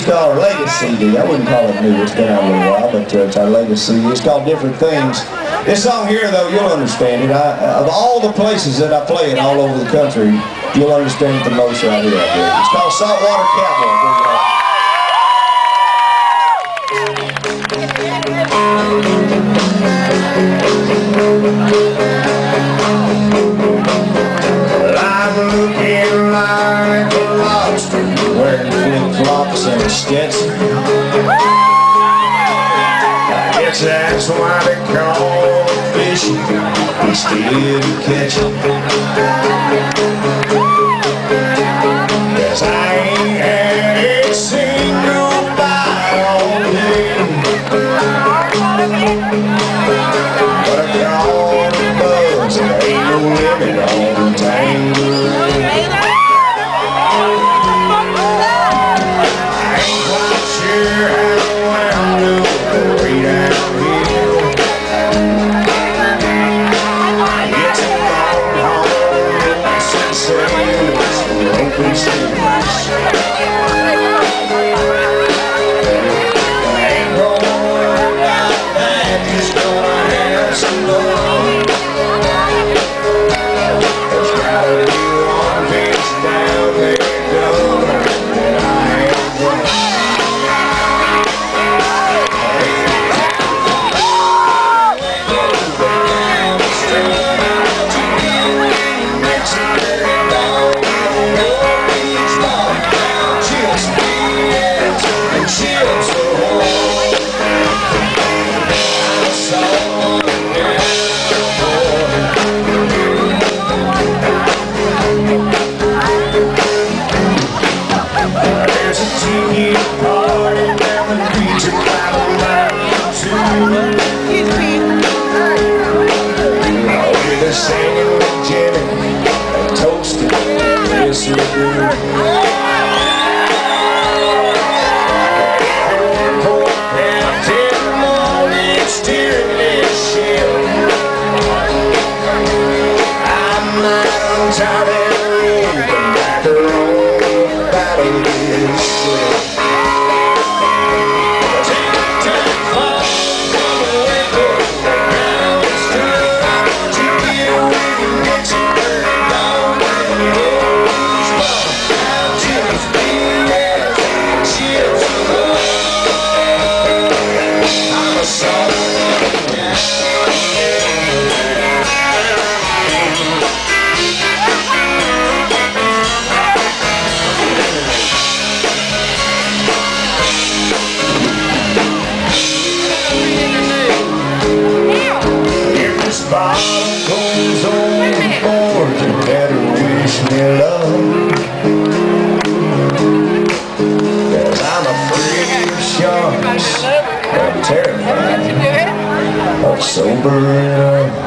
CD's called, our latest CD. I wouldn't call it new, it's been out a little while, but it's our latest CD. It's called Different Things. This song here, though, you'll understand it. Of all the places that I play it all over the country, you'll understand it the most right here. It's called Saltwater Cowboy. Wearing flip-flops and a Stetson. I guess that's why they call it fishing instead of catching. 'Cause I ain't had a single bite all day, but I caught a buzz and there ain't no limit on the tangle. Singing with Jimmy and toasting this review. Goes overboard, you better wish me luck, 'cause I'm afraid of sharks, I'm terrified of sobering up.